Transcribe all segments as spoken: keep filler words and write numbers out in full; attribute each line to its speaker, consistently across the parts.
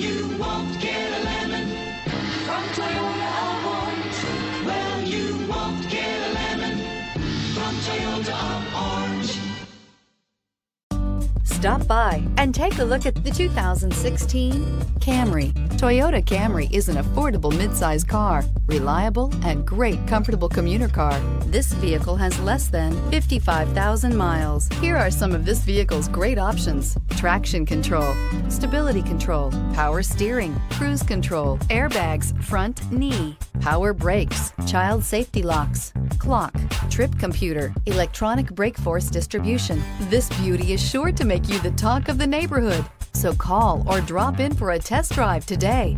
Speaker 1: you won't get a lemon from Toyota of Orange. Well, you won't get a lemon from Toyota of Orange.
Speaker 2: Stop by and take a look at the two thousand sixteen Camry. Toyota Camry is an affordable midsize car, reliable and great comfortable commuter car. This vehicle has less than fifty-five thousand miles. Here are some of this vehicle's great options: traction control, stability control, power steering, cruise control, airbags, front knee, power brakes, child safety locks, clock, trip computer, electronic brake force distribution. This beauty is sure to make you the talk of the neighborhood. So call or drop in for a test drive today.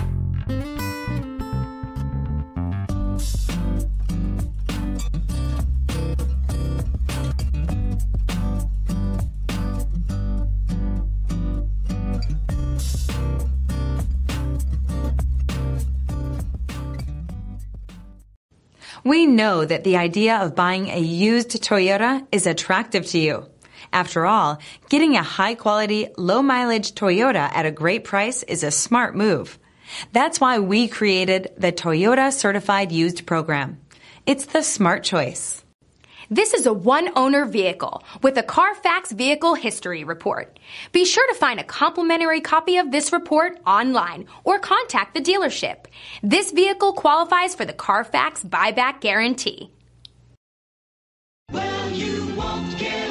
Speaker 3: We know that the idea of buying a used Toyota is attractive to you. After all, getting a high-quality, low-mileage Toyota at a great price is a smart move. That's why we created the Toyota Certified Used Program. It's the smart choice.
Speaker 4: This is a one-owner vehicle with a Carfax Vehicle History Report. Be sure to find a complimentary copy of this report online or contact the dealership. This vehicle qualifies for the Carfax Buyback Guarantee.
Speaker 1: Well, you won't get